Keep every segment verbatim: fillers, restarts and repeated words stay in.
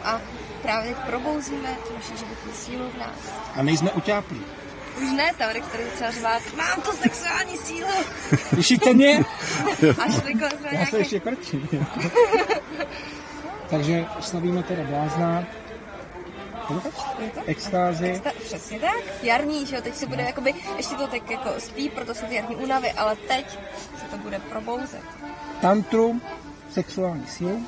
a právě teď probouzíme tu naši životní sílu v nás. A nejsme utáplí. Už ne, Taurek tady docela řvát, mám tu sexuální sílu. Vyšíte mě? Až takhle jsme Já nějaké... se ještě krčím. Takže slavíme teda blázna. Extázi. Exta, přesně tak. Jarní, že jo, teď se bude jakoby, ještě to tak jako spí, proto jsou ty jarní únavy, ale teď se to bude probouzet. Tantrum, sexuální sílu.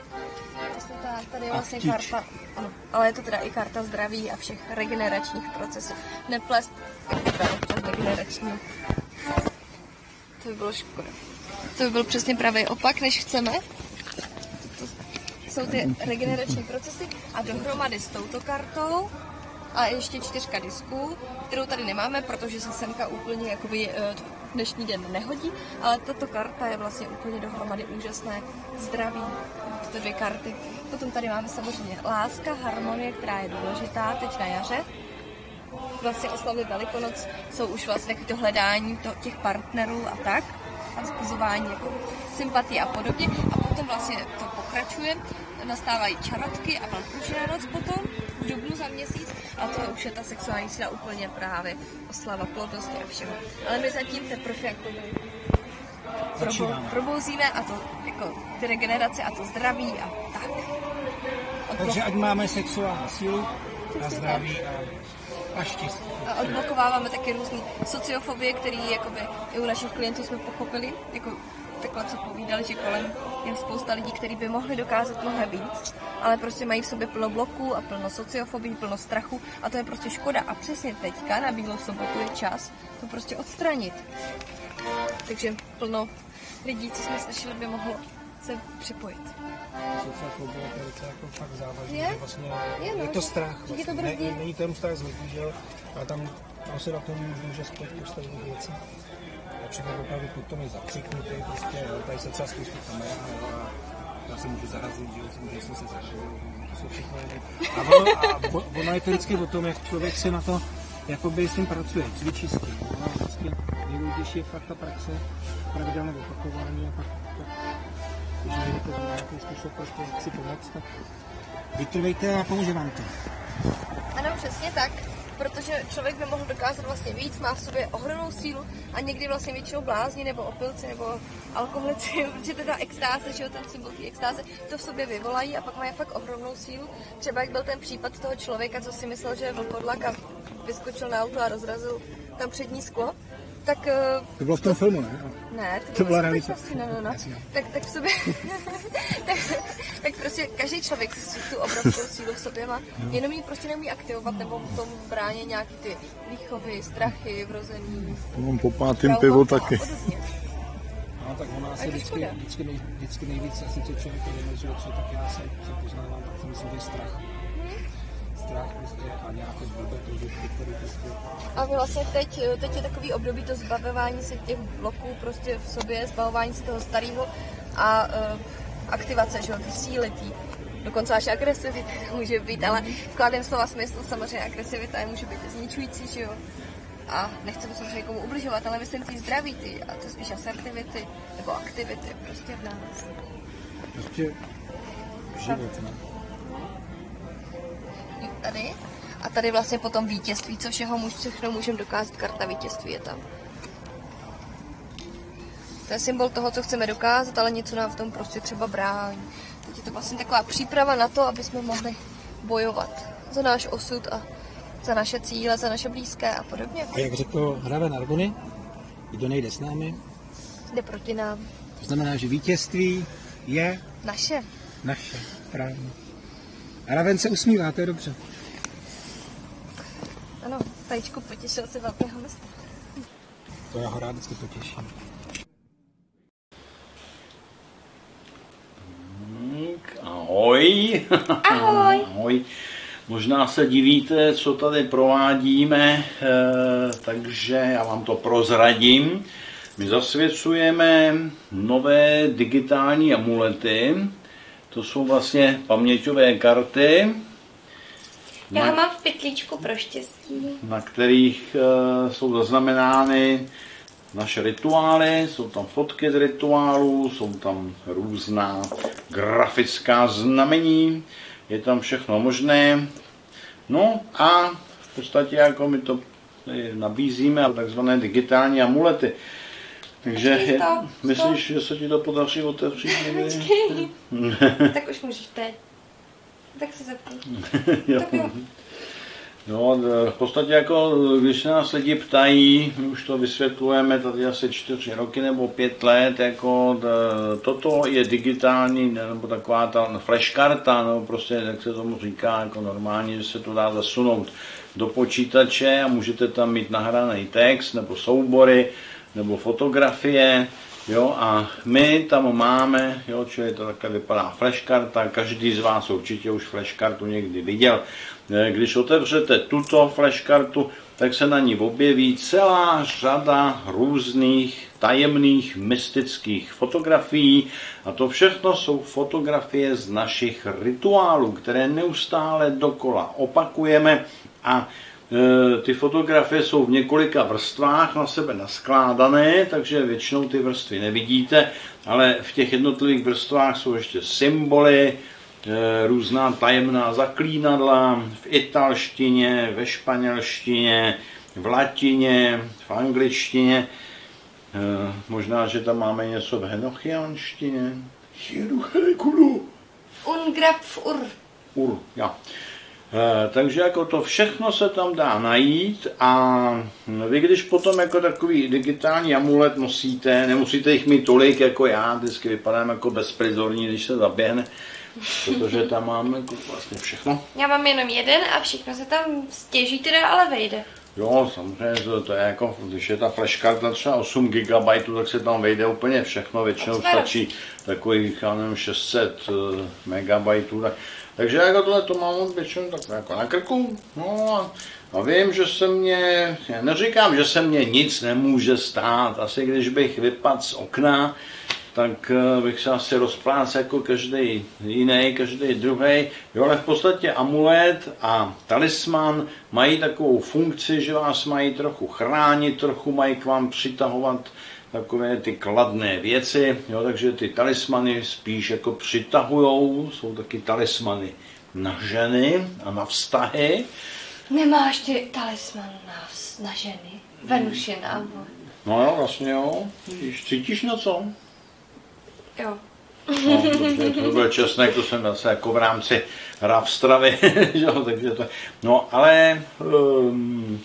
Tak, tady je vlastně karta, ano, ale je to teda i karta zdraví a všech regeneračních procesů. Neplést občas regenerační. To by bylo škoda. To by byl přesně pravý opak, než chceme. To jsou ty regenerační procesy a dohromady s touto kartou a ještě čtyřka disků, kterou tady nemáme, protože se semka úplně jakoby dnešní den nehodí, ale tato karta je vlastně úplně dohromady úžasné zdraví, tyto dvě karty. Potom tady máme samozřejmě láska, harmonie, která je důležitá teď na jaře. Vlastně oslavy Velikonoc jsou už vlastně to hledání to, těch partnerů a tak, a vzbuzování jako sympatie a podobně. A potom vlastně to pokračuje, nastávají čarotky a Velkoušná noc potom, v dubnu za měsíc, a to už je ta sexuální síla úplně právě oslava plodnosti a všeho. Ale my zatím teprve jakoby probou, probouzíme a to jako ty regenerace a to zdraví a tak. Odblok... Takže ať máme sexuální sílu a zdraví a, a štěstí. A odblokováváme taky různé sociofobie, které jakoby i u našich klientů jsme pochopili, jako takhle co povídali, že kolem je spousta lidí, kteří by mohli dokázat mnohem víc, ale prostě mají v sobě plno bloků a plno sociofobí, plno strachu a to je prostě škoda. A přesně teďka na Bílou sobotu je čas to prostě odstranit. Takže plno lidí, co jsme slyšeli, by mohlo se připojit. Sociofobie je docela jako fakt závažné. Je? Vlastně je, no, je to strach. Vlastně. Je to ne, není to jen strach z lidí, že jo? Ale tam, tam se na tom může spojit spousta jiných věcí. Například opravdu potom je zakřiknutý, prostě, jo, tady se třeba spoustu kamera, a já se můžu zarazit, že jo, že jsem se zarazil, to jsou všechno jiné. A, ono, a ono je to vždycky o tom, jak člověk se na to, jakoby s tím pracuje, cvičí s tím. No, vždycky nejdůležitější je fakt ta praxe, pravidelné opakování a pak, pak když nevíte, že nějaký způsob, prostě jak si pomoct, tak vytrvejte a pomůže vám to. Ano, přesně tak. Protože člověk by mohl dokázat vlastně víc, má v sobě ohromnou sílu a někdy vlastně většinou blázni nebo opilci nebo alkoholici, protože teda extáze, že jo, ten symbol té extáze, to v sobě vyvolají a pak mají fakt ohromnou sílu. Třeba jak byl ten případ toho člověka, co si myslel, že je vlkodlak a vyskočil na auto a rozrazil tam přední sklo, tak... To bylo v tom filmu, ne? Ne, to, to byla realita. No, no, no. Tak, tak v sobě... tak, tak prostě každý člověk tu obrovskou sílu v sobě má, jenom ji prostě neumí aktivovat nebo v tom brání nějaký ty výchovy, strachy, vrození. Mám po pátým pivo taky. No tak u nás je vždycky, vždycky, nej, vždycky nejvíc asi co člověk vymezuje, co tak já se, se poznávám, tak si myslím, že je strach. Hmm. Strach prostě a nějaké zblbeto, který prostě... A vlastně teď, teď je takový období to zbavování se těch bloků prostě v sobě, zbavování se toho starého a uh, aktivace, že jo, ty síly, ty, dokonce až agresivita může být, ale v kladném slova smyslu samozřejmě agresivita může být zničující, že jo. A nechceme samozřejmě někomu ubližovat, ale myslím ty zdraví, ty, a to spíš asertivity nebo aktivity prostě v nás. Prostě život, ne? Tady. A tady vlastně potom vítězství, co všeho můž, všechno můžeme dokázat, karta vítězství je tam. To je symbol toho, co chceme dokázat, ale něco nám v tom prostě třeba brání. Teď je to vlastně taková příprava na to, aby jsme mohli bojovat za náš osud a za naše cíle, za naše blízké a podobně. A jak řekl Hraven Arguny, kdo nejde s námi, jde proti nám. To znamená, že vítězství je naše. Naše, správně. A Raven se usmívá, to je dobře. Ano, tajíčku potěšil se velkého města. To já ho rád vždycky potěším. Ahoj. Ahoj. Ahoj. Možná se divíte, co tady provádíme, takže já vám to prozradím. My zasvěcujeme nové digitální amulety. To jsou vlastně paměťové karty. Já na, mám v pytlíčku pro štěstí. Na kterých uh, jsou zaznamenány naše rituály, jsou tam fotky z rituálů, jsou tam různá grafická znamení. je tam všechno možné. No a v podstatě jako my to nabízíme takzvané digitální amulety. Takže je, Stop, myslíš, že se ti to podaří otevřít někdy? Tak už můžeš teď. Tak se zeptej. Jo. Tak jo. No, v podstatě jako, když se nás lidi ptají, my už to vysvětlujeme tady asi čtyři roky nebo pět let, jako toto je digitální, nebo taková ta flashkarta, no prostě, jak se tomu říká, jako normálně, že se to dá zasunout do počítače a můžete tam mít nahraný text, nebo soubory, nebo fotografie, jo, a my tam máme, jo, čili to takhle vypadá flashkarta, každý z vás určitě už flashkartu někdy viděl. Když otevřete tuto flashkartu, tak se na ní objeví celá řada různých tajemných mystických fotografií a to všechno jsou fotografie z našich rituálů, které neustále dokola opakujeme a e, ty fotografie jsou v několika vrstvách na sebe naskládané, takže většinou ty vrstvy nevidíte, ale v těch jednotlivých vrstvách jsou ještě symboly, různá tajemná zaklínadla v italštině, ve španělštině, v latině, v angličtině. Možná, že tam máme něco v henochianštině. Ungraf ur. Ur, ja. Takže jako to všechno se tam dá najít a vy když potom jako takový digitální amulet nosíte, nemusíte jich mít tolik jako já, vždycky vypadám jako bezprizorní, když se zaběhne, protože tam máme vlastně všechno. Já mám jenom jeden a všechno se tam stěží teda, ale vejde. Jo, samozřejmě, to, to je jako, když je ta flashkarta třeba osm gigabajtů, tak se tam vejde úplně všechno, většinou stačí takových, já nevím, šest set megabajtů, tak, takže jako tohle to mám většinou tak jako na krku, no a, a vím, že se mě, neříkám, že se mě nic nemůže stát, asi když bych vypadl z okna, tak bych se asi rozplácl jako každý jiný, každý druhý. Jo, ale v podstatě amulet a talisman mají takovou funkci, že vás mají trochu chránit, trochu mají k vám přitahovat takové ty kladné věci, jo, takže ty talismany spíš jako přitahujou, jsou taky talismany na ženy a na vztahy. Nemáš ty talisman na, na ženy? Venušina. No jo, vlastně jo. Vidíš, cítíš něco? Jo. No, dobře, to byl česnek, to jsem zase jako v rámci Ravstravy, takže to, no ale um,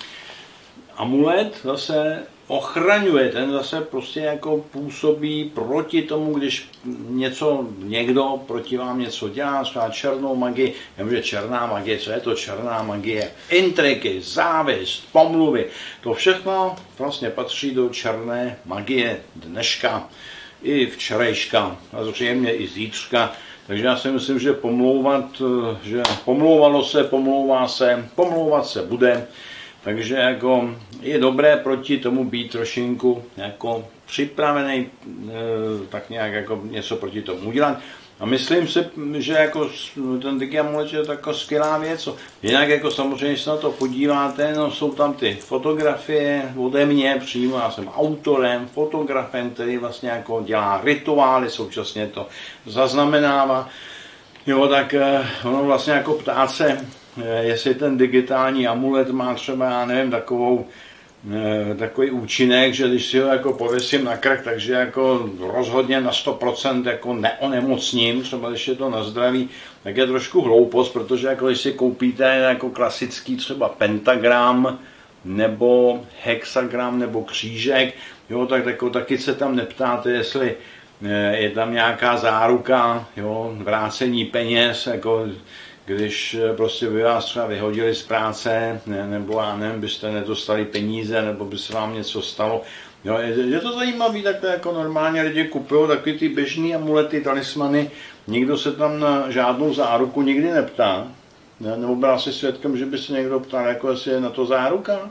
amulet zase ochraňuje, ten zase prostě jako působí proti tomu, když něco, někdo proti vám něco dělá, třeba černou magii, já vím, že černá magie, co je to černá magie, intriky, závist, pomluvy, to všechno vlastně patří do černé magie dneška. I včerejška, a zřejmě i zítřka. Takže já si myslím, že pomlouvat, že pomlouvalo se, pomlouvá se, pomlouvat se bude. Takže jako je dobré proti tomu být trošinku jako připravený, tak nějak jako něco proti tomu udělat. A myslím si, že jako ten digiamulet je taková skvělá věc. Jinak jako samozřejmě, když se na to podíváte, no, jsou tam ty fotografie ode mě přímo, já jsem autorem, fotografem, který vlastně jako dělá rituály, současně to zaznamenává. Jo, tak ono vlastně jako ptát se, jestli ten digitální amulet má třeba, já nevím, takovou takový účinek, že když si ho jako pověsím na krk, takže jako rozhodně na sto procent jako neonemocním, třeba když je to na zdraví, tak je trošku hloupost, protože jako když si koupíte jako klasický třeba pentagram, nebo hexagram, nebo křížek, jo, tak jako taky se tam neptáte, jestli je tam nějaká záruka, jo, vrácení peněz, jako když prostě by vás třeba vyhodili z práce, ne, nebo já nevím, byste nedostali peníze, nebo by se vám něco stalo. Jo, je, je to zajímavé, takhle jako normálně lidi kupují takový ty běžný amulety, talismany, nikdo se tam na žádnou záruku nikdy neptá. Ne, nebo byl asi svědkem, že by se někdo ptal, jako jestli je na to záruka?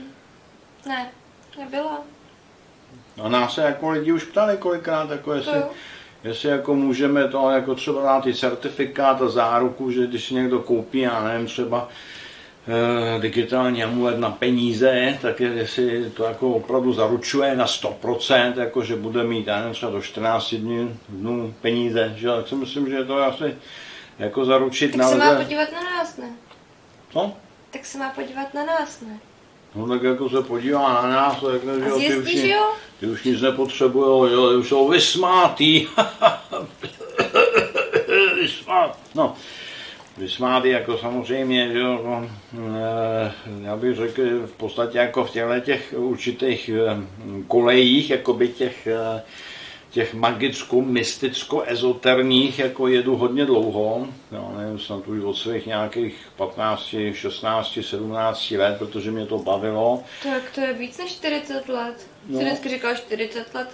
Ne, nebyla. A nás se jako lidi už ptali kolikrát, jako jestli... Jestli jako můžeme to jako třeba dát i certifikát a záruku, že když si někdo koupí, já nevím, třeba e, digitální amulet na peníze, tak je, jestli to jako opravdu zaručuje na sto procent, jako že bude mít, já nevím, třeba do čtrnácti dnů, dnů peníze, že? Tak si myslím, že to je asi jako zaručit Tak se má nelze. podívat na nás, ne? Co? Tak se má podívat na nás, ne? No tak jako se podívá na nás, tak že A jo, ty, už zjistí, že nic, jo? ty už nic nepotřebujou, jo, ty už jsou vysmátý. Vysmát. No, vysmátý jako samozřejmě, že jo, no, e, já bych řekl, že v podstatě jako v těchto těch určitých e, kolejích, jakoby těch e, těch magicko-mysticko-ezoterních jako jedu hodně dlouho, já nevím, snad už od svých nějakých patnáct, šestnáct, sedmnáct let, protože mě to bavilo. Tak to je víc než čtyřicet let. No. Jsi dneska říkal čtyřicet let.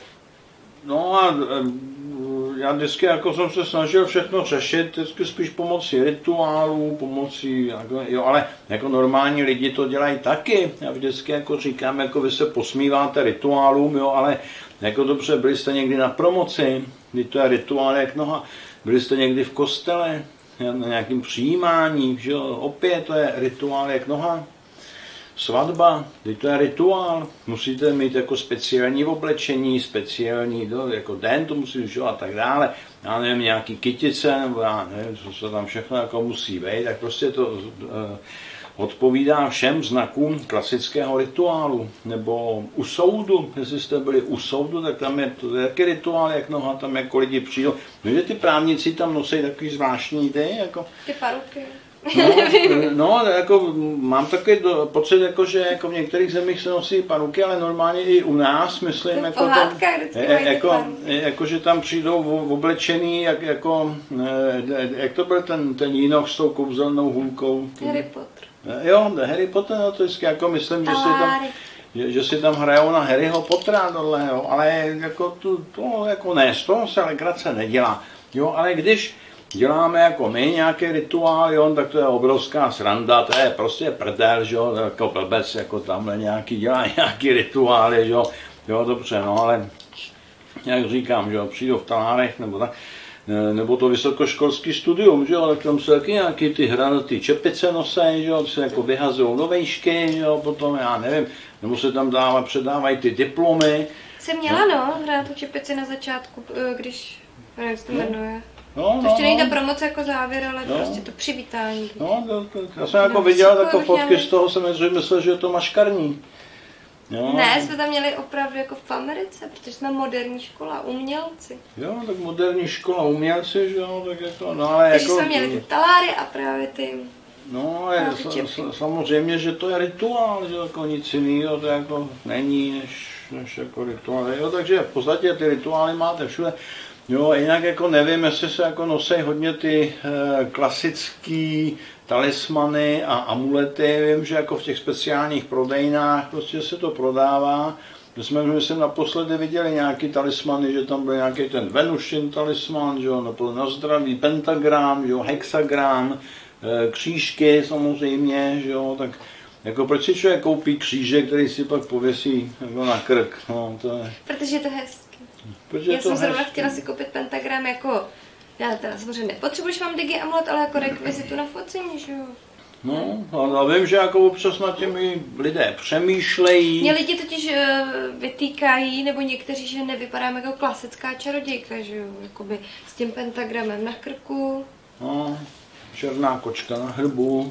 No a e, já vždycky jako jsem se snažil všechno řešit, vždycky spíš pomocí rituálů, pomocí, jako, jo, ale jako normální lidi to dělají taky. Já vždycky jako říkám, jako vy se posmíváte rituálům, jo, ale jako dobře, byli jste někdy na promoci, kdy to je rituál jak noha, byli jste někdy v kostele, na nějakým přijímání, že jo, opět to je rituál jak noha. Svatba, teď to je rituál, musíte mít jako speciální oblečení, speciální do, jako den to musí že, a tak dále. Já nevím, nějaký kytice, nebo já nevím, co se tam všechno jako musí být, tak prostě to uh, odpovídá všem znakům klasického rituálu. Nebo u soudu, jestli jste byli u soudu, tak tam je to jaký rituál, jak noha, tam jako lidi přijdou. No, že ty právníci tam nosí takový zvláštní ty, jako... Ty paruky. No, no, jako mám takový do, pocit, jako, že jako v některých zemích se nosí paruky, ale normálně i u nás, myslím, jako, tam, jako, jako, že tam přijdou v, oblečený, jak, jako, jak to byl ten, ten jínoch s tou kouzelnou hůlkou. Harry Potter. Jo, Harry Potter, no, to je jako myslím, že si tam, že, že si tam hrajou na Harryho Pottera, tohle, jo, ale jako to, to jako ne, z toho se legrace nedělá. Jo, ale když děláme jako my nějaký rituál, jo, tak to je obrovská sranda, to je prostě prdel, že jo, jako blbec, jako tamhle nějaký dělá nějaký rituály, že jo, jo, dobře, no, ale jak říkám, že jo, přijdu v talárech, nebo tak, nebo to vysokoškolský studium, že jo, tak tam se taky nějaký ty hranatý čepice nosej, že jo, se jako vyhazují do vejšky, že jo, potom já nevím, nebo se tam dává, předávají ty diplomy. Jsem měla, no, hranatý čepici na začátku, když, nevím, jak se to jmenuje. No, to no, ještě není no. ta promoce jako závěr, ale no. prostě to přivítání. No, to, to, já jsem jako viděl takové fotky z toho, jsem myslel, že je to maškarní. Jo. Ne, jsme tam měli opravdu jako v Americe, protože jsme moderní škola, umělci. Jo, tak moderní škola umělci, že jo, tak jako, no ale Takže jako... jsme měli ty taláry a právě ty... No, je, samozřejmě, že to je rituál, že jako nic jiného to jako není, než, než jako rituál. Jo, takže v podstatě ty rituály máte všude. Jo, jinak jako nevím, jestli se jako nosí hodně ty e, klasický talismany a amulety. Vím, že jako v těch speciálních prodejnách prostě se to prodává. My jsme, myslím, naposledy viděli nějaký talismany, že tam byl nějaký ten Venušin talisman, že jo, nebo na zdraví, pentagram, že jo, hexagram, e, křížky samozřejmě, že jo, tak jako proč si člověk koupí křížek, který si pak pověsí jako na krk, no, to je... Protože je to hezky. Protože Já to jsem zrovna hezky. chtěla si koupit pentagram jako, já teda samozřejmě nepotřebuji, že mám digi amulet, ale jako rekvizitu na focení, že jo. No, a vím, že jako občas nad těmi lidé přemýšlejí. Mě lidi totiž uh, vytýkají, nebo někteří, že nevypadám jako klasická čarodějka, že jo, jakoby s tím pentagramem na krku. No, černá kočka na hrbu.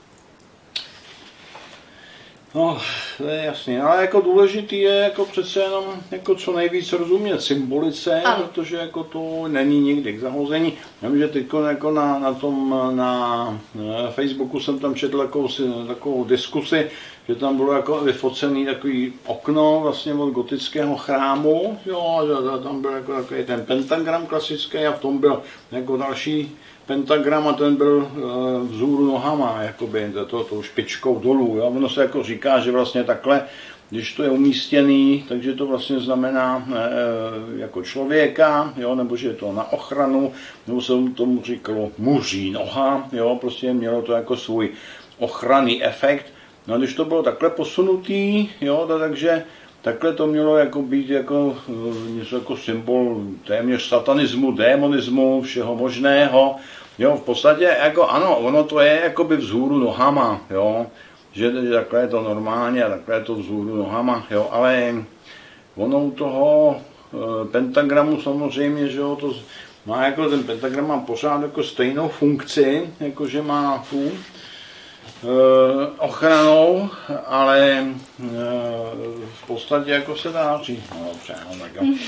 No, to je jasný, ale jako důležitý je jako přece jenom jako co nejvíc rozumět symbolice, ano. Protože jako to není nikdy k zahození. Já vím, že teď jako na, na tom na Facebooku jsem tam četl takovou, takovou diskusi, že tam bylo jako vyfocený takový okno vlastně od gotického chrámu, jo, že tam byl jako takový ten pentagram klasický a v tom byl jako další pentagram a ten byl e, vzhůru nohama, jakoby, to, tou špičkou dolů. Jo? Ono se jako říká, že vlastně takhle, když to je umístěný, takže to vlastně znamená e, jako člověka, jo? Nebo že je to na ochranu, nebo se tomu říkalo muří noha, jo? Prostě mělo to jako svůj ochranný efekt. No a když to bylo takhle posunutý, jo? takže takhle to mělo jako být jako něco jako symbol téměř satanismu, démonismu, všeho možného. Jo, v podstatě jako ano, ono to je jakoby vzhůru nohama, jo, že, že takhle je to normálně a takhle je to vzhůru nohama, jo, ale ono u toho e, pentagramu samozřejmě, že jo, to No a jako ten pentagram má pořád jako stejnou funkci, jakože má tu e, ochranou, ale e, v podstatě jako se dá říct, no dobře, no, tak jo.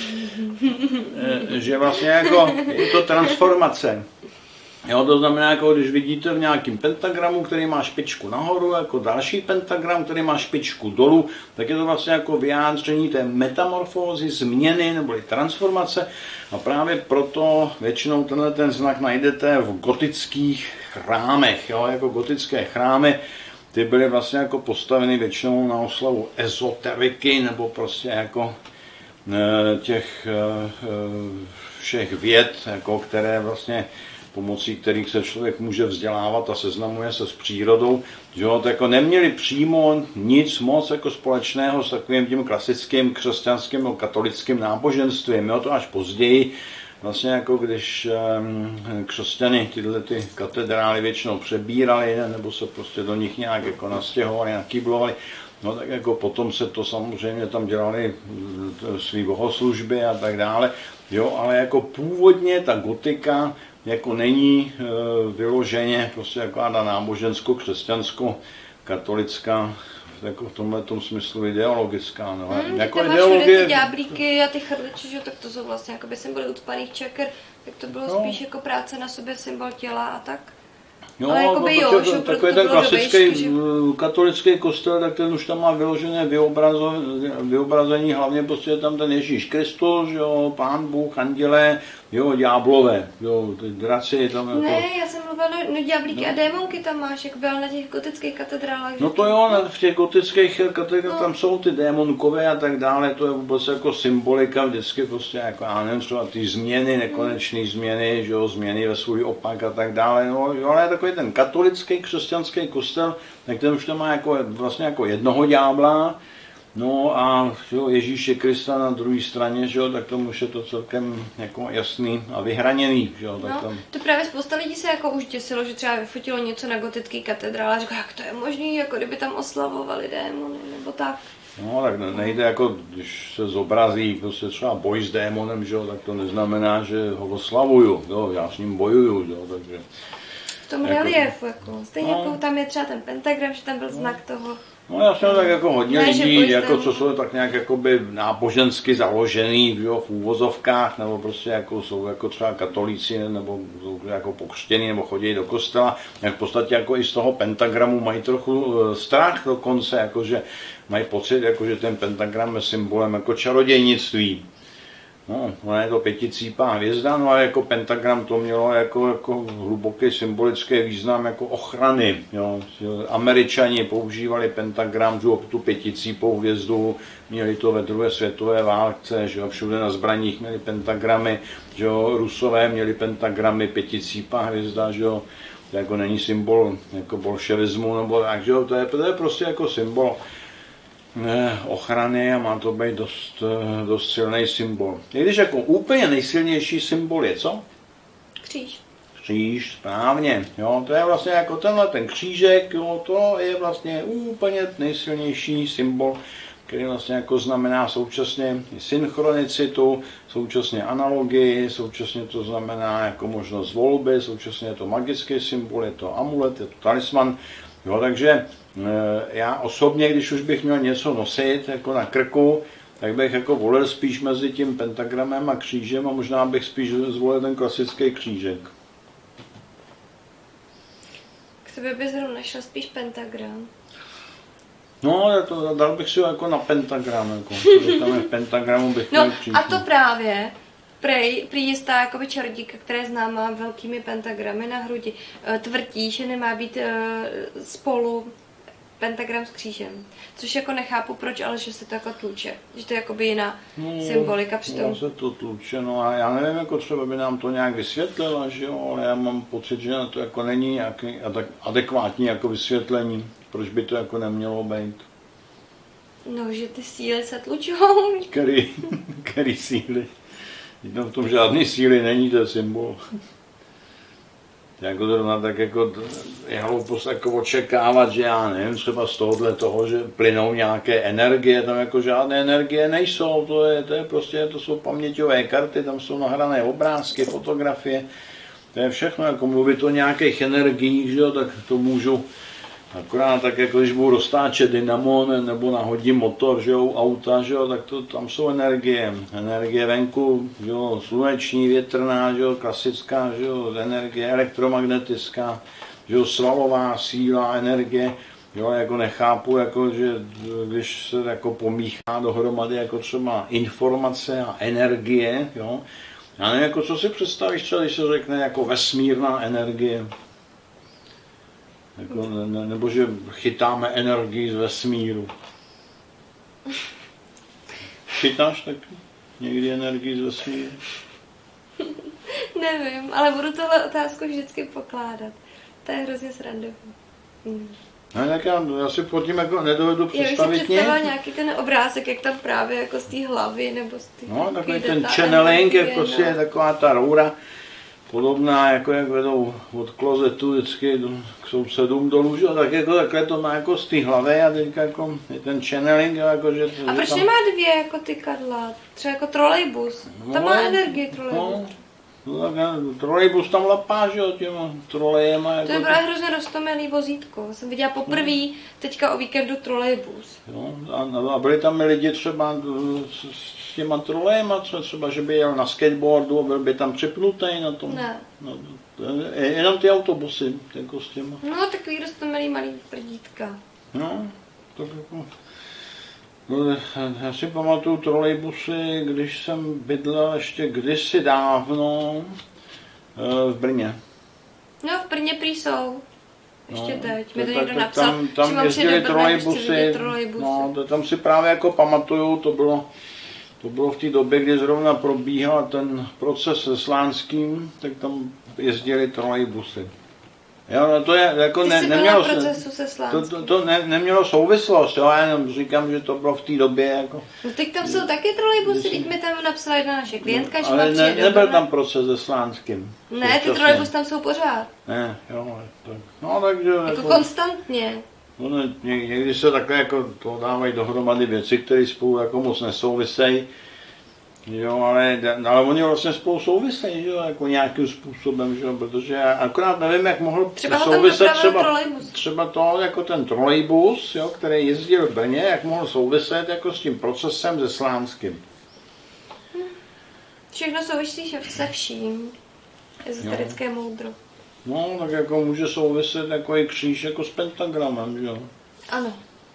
E, že vlastně jako je to transformace. Jo, to znamená, jako když vidíte v nějakém pentagramu, který má špičku nahoru, jako další pentagram, který má špičku dolů, tak je to vlastně jako vyjádření té metamorfózy, změny nebo transformace. A právě proto většinou tenhle ten znak najdete v gotických chrámech. Jo, jako gotické chrámy, ty byly vlastně jako postaveny většinou na oslavu ezoteriky nebo prostě jako těch všech věd, jako které vlastně pomocí kterých se člověk může vzdělávat a seznamuje se s přírodou, že jo, to jako neměli přímo nic moc jako společného s takovým tím klasickým křesťanským nebo katolickým náboženstvím, jo, to až později, vlastně jako když um, křesťany tyhle ty katedrály většinou přebírali, nebo se prostě do nich nějak jako nastěhovali, nakýblovali, no tak jako potom se to samozřejmě tam dělali svý bohoslužby a tak dále, jo, ale jako původně ta gotika jako není e, vyloženě prostě jako na náboženskou, křesťanskou, katolická, jako v tomhle tom smyslu ideologická. No. Hmm, jako tam ideologie... máš ty ďáblíky a ty chrliči, že tak to jsou vlastně jakoby symboly ucpaných čaker, tak to bylo no. spíš jako práce na sobě, symbol těla a tak. No, ale jakoby no, jo, že takový to ten klasický vejšky, že... katolický kostel, tak ten už tam má vyložené vyobrazo, vyobrazení, hlavně prostě je tam ten Ježíš Kristus, jo, Pán Bůh, andělé, jo, ďáblové, jo, ty draci tam jako... Ne, já jsem mluvila, no, no ďáblíky no. a démonky tam máš, jak byl na těch gotických katedrálách. No to jo, v těch gotických katedrálách no. tam jsou ty démonkové a tak dále, to je vůbec jako symbolika vždycky prostě jako, já nevím, třeba ty změny, nekonečné změny, že jo, změny ve svůj opak a tak dále, no jo, ale takový ten katolický křesťanský kostel, tak ten už to má jako, vlastně jako jednoho ďábla, no a jo, Ježíše Krista na druhé straně, že jo, tak tomu už je to celkem jako jasný a vyhraněný, že jo, tak no, tam... To právě spousta lidí se jako už děsilo, že třeba vyfotilo něco na gotický katedrále a říká, jak to je možný, jako kdyby tam oslavovali démony, nebo tak. No, tak nejde jako, když se zobrazí prostě třeba boj s démonem, že jo, tak to neznamená, že ho oslavuju, jo, já s ním bojuju, jo, takže... V tom jako, reliefu, jako. Stejně no, jako tam je třeba ten pentagram, že tam byl no, znak toho. No jasně, tak jako hodně ne, lidí, jako, co jsou tak nějak jakoby nábožensky založený, jo, v úvozovkách, nebo prostě jako jsou jako třeba katolíci, nebo jsou jako pokřtění, nebo chodí do kostela, jak v podstatě jako i z toho pentagramu mají trochu strach dokonce, jakože mají pocit, jako, že ten pentagram je symbolem jako čarodějnictví. No, ona je to pěticípá hvězda, no ale jako pentagram to mělo jako, jako hluboký symbolický význam jako ochrany. Jo. Američani používali pentagram, že tu pěticípou hvězdu, měli to ve druhé světové válce, že jo, všude na zbraních měli pentagramy, že jo, Rusové měli pentagramy, pěticípá hvězda, že jo, to jako není symbol jako bolševismu, nebo tak, že jo, to je, to je prostě jako symbol ochrany a má to být dost, dost silný symbol. I když jako úplně nejsilnější symbol je co? Kříž. Kříž, správně. Jo, to je vlastně jako tenhle ten křížek, jo, to je vlastně úplně nejsilnější symbol, který vlastně jako znamená současně synchronicitu, současně analogii, současně to znamená jako možnost volby, současně je to magický symbol, je to amulet, je to talisman. Jo, takže já osobně, když už bych měl něco nosit jako na krku, tak bych jako volil spíš mezi tím pentagramem a křížem a možná bych spíš zvolil ten klasický křížek. K tobě bys zrovna našel spíš pentagram. No, to, dal bych si ho jako na pentagram, jako, tam v pentagramu bych no, měl kříž. A to právě, Prej, prý jistá jakoby čarodějka, která je známá velkými pentagramy na hrudi, tvrdí, že nemá být uh, spolu pentagram s křížem. Což jako nechápu proč, ale že se to jako tluče. Že to je jakoby jiná no, symbolika přitom. No, se to tluče, no a já nevím, jako třeba by nám to nějak vysvětlila, že jo, ale já mám pocit, že to jako není nějaký adekvátní jako vysvětlení. Proč by to jako nemělo být? No, že ty síly se tlučou. Který, který síly? V tom žádný síly není, to je symbol. jako zrovna tak jako je hloupost jako očekávat, že já nevím, třeba z tohohle toho, že plynou nějaké energie, tam jako žádné energie nejsou, to je, to je prostě, to jsou paměťové karty, tam jsou nahrané obrázky, fotografie, to je všechno, jako mluvit o nějakých energiích, že jo, tak to můžu akorát tak, jako když budu roztáčet dynamo nebo nahodím motor, že jo, auta, že jo, tak to, tam jsou energie. Energie venku, že jo, sluneční, větrná, že jo, klasická, že jo, energie elektromagnetická, že jo, svalová síla, energie. Jo, jako nechápu, jako, že když se jako pomíchá dohromady jako třeba informace a energie, jo. Já nevím, jako, co si představíš, třeba, když se řekne jako vesmírná energie. Jako, ne, nebo že chytáme energii z vesmíru. Chytáš taky někdy energii z vesmíru? Nevím, ale budu tohle otázku vždycky pokládat. To je hrozně srandovní. Hmm. No, tak já, já si pod tím jako nedovedu Já bych si představit představila nic. nějaký ten obrázek, jak tam právě jako z té hlavy nebo z té... No, takový ten channeling, jak prostě je taková ta roura, podobná, jako jak vedou od klozetu vždycky do, k sousedům dolů, že? Tak jako takhle to má jako z té hlavy a teďka jako je ten channeling, jako že... A že proč tam... nemá dvě jako ty kadla? Třeba jako trolejbus. Tam má energii trolejbus. No, no tak trolejbus tam lapá, že jo, těma trolejema. Jako To je právě hrozně roztomilý vozítko. Jsem viděla poprvé teďka o víkendu trolejbus. No, a, a byli tam lidi třeba s, s těma trolejema, třeba, že by jel na skateboardu a byl by tam připnutý na tom. Ne. No, jenom ty autobusy, jako s těma. No, takový roztomilý malý prdítka. No, tak jako... No, já si pamatuju trolejbusy, když jsem bydlel ještě kdysi dávno v Brně. No, v Brně prý jsou. Ještě no, teď. Mi to tak, někdo tak napsal, tam, tam že mám jezdili trolejbusy, trolejbusy. no, to tam si právě jako pamatuju, to bylo, to bylo v té době, kdy zrovna probíhal ten proces se Slánským, tak tam jezdili trolejbusy. Jo, no to je, jako Ty ne, jsi byl nemělo, na procesu se Slánským. to, to, to ne, nemělo souvislost, jo, já jenom říkám, že to bylo v té době jako... No teď tam jsou taky trolejbusy, teď mi tam napsala jedna naše klientka, že ale mám ne, přijít nebyl do tam proces se Slánským. Ne, ty Současně. trolejbusy tam jsou pořád. Ne, jo, tak, no takže... Jako, Jako, konstantně. no, ne, ně, někdy se takhle jako to dávají dohromady věci, které spolu jako moc nesouvisejí. Jo, ale, ale oni vlastně spolu souvisejí, že jo, jako nějakým způsobem, že jo, protože já akorát nevím, jak mohl Třeba souviset třeba, trolejbus. třeba to, jako ten trolejbus, jo, který jezdil v Brně, jak mohl souviset jako s tím procesem se Slánským. Všechno souvisí se vším. Ezoterické moudro. No, tak jako může souviset jako i kříž jako s pentagramem, že jo. Ano.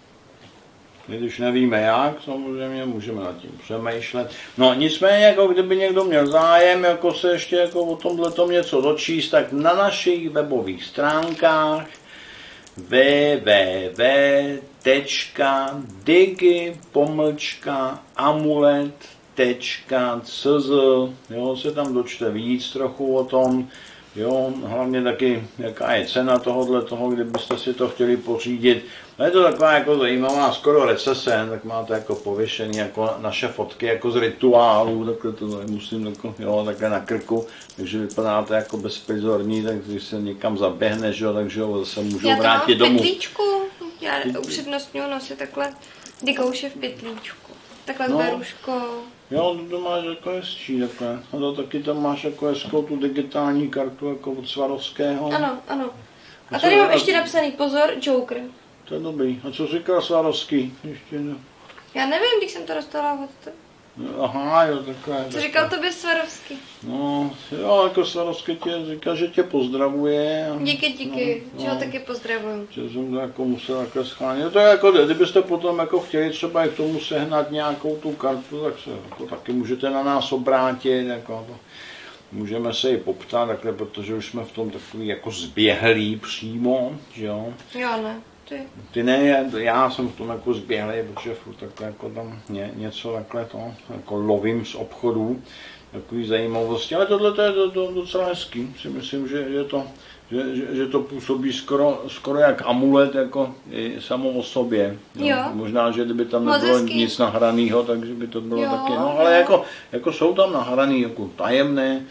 My když nevíme jak, samozřejmě můžeme nad tím přemýšlet. No nicméně, jako kdyby někdo měl zájem, jako se ještě jako o tomhletom něco dočíst, tak na našich webových stránkách w w w tečka digi pomlčka amulet tečka c z, jo, se tam dočte víc trochu o tom, jo, hlavně taky, jaká je cena tohohle toho, kdybyste si to chtěli pořídit. No je to taková jako zajímavá skoro recese, tak máte jako pověšený jako naše fotky jako z rituálů, takhle to musím jako, jo, takhle na krku, takže vypadáte jako bezprizorní, tak když se někam zaběhne, že jo, takže jo, zase můžu Já to vrátit mám v domů. pytlíčku. Já upřednostňuji nosit takhle digouše v pytlíčku. Takhle No. s beruškou. Jo, to máš jako hezčí takhle. A to taky tam máš jako hezkou tu digitální kartu jako od Swarovského. Ano, ano. A A tady co- mám a- ještě napsaný pozor, Joker. To je dobrý. A co říkal Swarovský? Ještě ne. Já nevím, když jsem to dostala od to. Aha, jo, takhle. Co takhle. říkal tobě Swarovský? No, jo, jako Swarovský tě říká, že tě pozdravuje. A, Díky, díky, no, že ho no. taky pozdravuju. Že jsem to jako musel takhle schánit. To je jako, kdybyste potom jako chtěli třeba i k tomu sehnat nějakou tu kartu, tak se jako taky můžete na nás obrátit. Jako to. Můžeme se i poptat takhle, protože už jsme v tom takový jako zběhlí přímo, že jo. Jo, ne, ty. Ty ne, já jsem v tom jako zběhlý, protože furt takhle jako tam ně, něco takhle to, jako lovím z obchodů, takový zajímavosti, ale tohle to je do, do, docela hezký, si myslím, že, že, to, že, že, že to působí skoro, skoro jak amulet, jako i samo o sobě. No, Jo. možná, že kdyby tam Moc nebylo hezký. nic nahraného, takže by to bylo Jo, taky, no jo. ale jako, jako jsou tam nahraný jako tajemné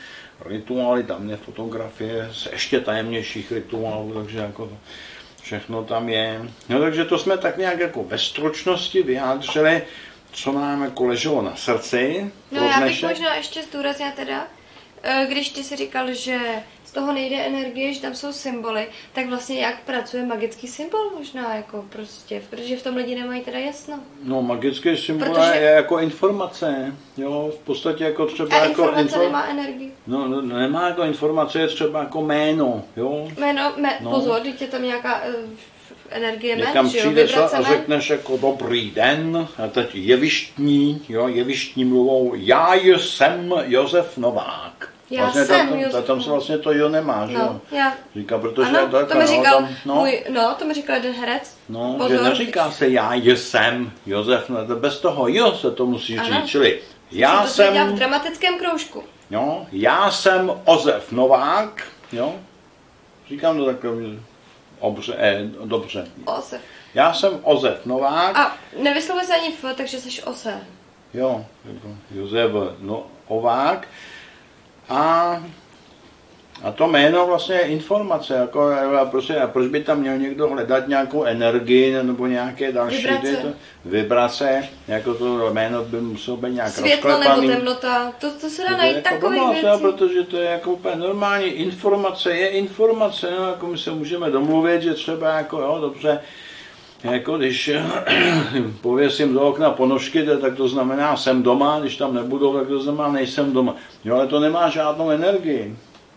rituály, tam je fotografie z ještě tajemnějších rituálů, takže jako to všechno tam je. No takže to jsme tak nějak jako ve stručnosti vyjádřili, co nám jako leželo na srdci. No já bych možná ještě zdůraznila teda, když ty si říkal, že z toho nejde energie, že tam jsou symboly, tak vlastně jak pracuje magický symbol možná, jako prostě, protože v tom lidi nemají teda jasno. No magický symbol protože... je jako informace, jo, v podstatě jako třeba a jako... informace info... nemá energii. No, no, nemá jako informace, je třeba jako jméno, jo. Jméno, mé... no. Pozor, teď je tam nějaká uh, energie men, Někam že jo, přijdeš vibrace a řekneš jako dobrý den, a teď jevištní, jo, jevištní mluvou, já jsem Josef Novák. Já vlastně jsem tam, Josef tam se vlastně to jo nemá, že jo? No, já. Říká, protože ano, tak, to mi říkal, no, tam, no, můj, no, to mi říkal jeden herec. no, Pozor, že neříká se já jsem Josef, no, to bez toho jo se to musí ano. říct, čili já to jsem, jsem... v dramatickém kroužku. jo, já jsem Josef Novák, jo, říkám to takhle, dobře, eh, dobře. Osef. Já jsem Josef Novák. A nevyslovuje se ani F, takže jsi Ose. Jo, jako Josef Novák. A, a to jméno vlastně je informace. Jako, a prostě, a proč by tam měl někdo hledat nějakou energii nebo nějaké další vibrace, to, vibrace jako to jméno by muselo být nějak světlo rozklepaný. nebo temnota, to, to se dá To najít jako takových blbost, věcí. jo, protože to je jako úplně normální informace, je informace, no, jako my se můžeme domluvit, že třeba jako, jo, dobře, jako když pověsím do okna ponožky, tak to znamená jsem doma, když tam nebudou, tak to znamená nejsem doma. Jo, ale to nemá žádnou energii.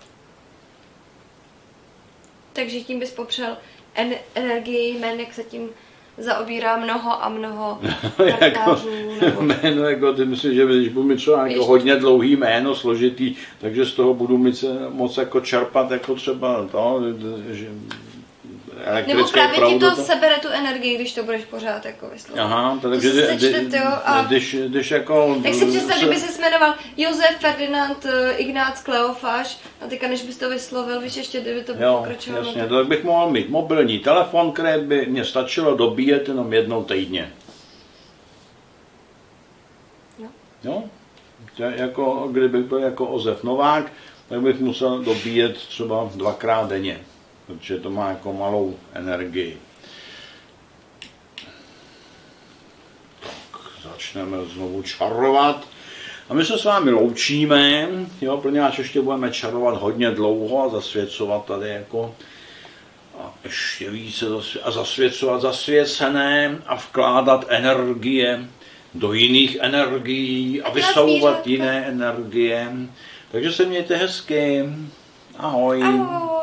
Takže tím bys popřel en- energii jmen, jak se tím zaobírá mnoho a mnoho jako, kartářů. Nebo... jméno, jako ty myslíš, že když budu mít třeba jako hodně dlouhý jméno, složitý, takže z toho budu mít se moc jako čerpat, jako třeba to, že nebo právě ti to to sebere tu energii, když to budeš pořád jako vyslovit. Aha, takže to se sečte, jo, a... když, když jako... Tak si představ, kdyby se jmenoval Josef Ferdinand Ignác Kleofáš a teďka než bys to vyslovil, víš, ještě kdyby to jo, pokračovalo. jasně, tak bych mohl mít mobilní telefon, který by mě stačilo dobíjet jenom jednou týdně. Jo. Jo? Jako, kdybych byl jako Josef Novák, tak bych musel dobíjet třeba dvakrát denně, protože to má jako malou energii. Tak, začneme znovu čarovat. A my se s vámi loučíme, jo, poněvadž ještě budeme čarovat hodně dlouho a zasvěcovat tady jako a ještě více a zasvěcovat zasvěcené a vkládat energie do jiných energií a vysouvat jiné energie. Takže se mějte hezky. Ahoj. Ahoj.